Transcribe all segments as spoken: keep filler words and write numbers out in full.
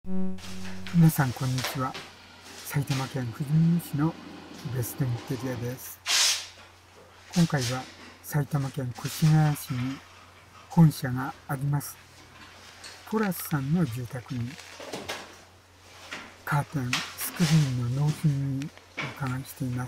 皆さんこんにちは。埼玉県ふじみ野市のベストインテリアです。今回は埼玉県越谷市に本社がありますポラスさんの住宅にカーテン、スクリーンの納品にお伺いしています。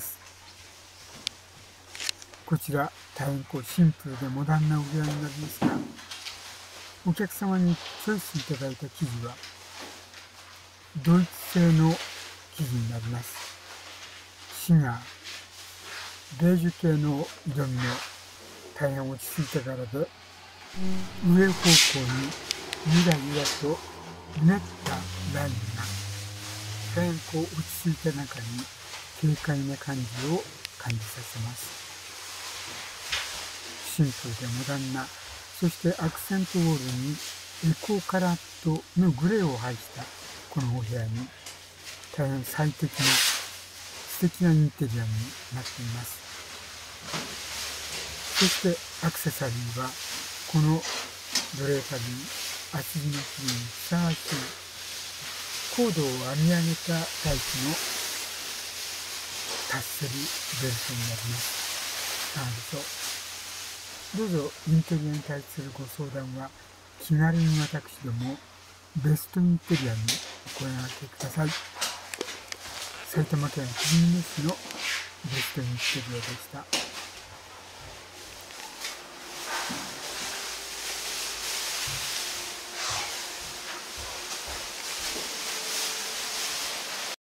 こちら大変こうシンプルでモダンなお部屋になりますが、お客様にチョイスいただいた生地はドイツ製の生地になります。シガー、ベージュ系の色味の大変落ち着いた柄で、上方向にゆらゆらとうねったラインが大変こう落ち着いた中に軽快な感じを感じさせます。シンプルでモダンな、そしてアクセントウォールにエコカラットのグレーを配したこのお部屋に大変最適な素敵なインテリアになっています。そしてアクセサリーはこのドレーパリー、厚木の日にふさわしいコードを編み上げたタイプのタッセルベルトになります。なるとどうぞインテリアに対するご相談は気軽に私どもベストインテリアにお声掛けください。埼玉県ふじみ野市のベストインテリアでした。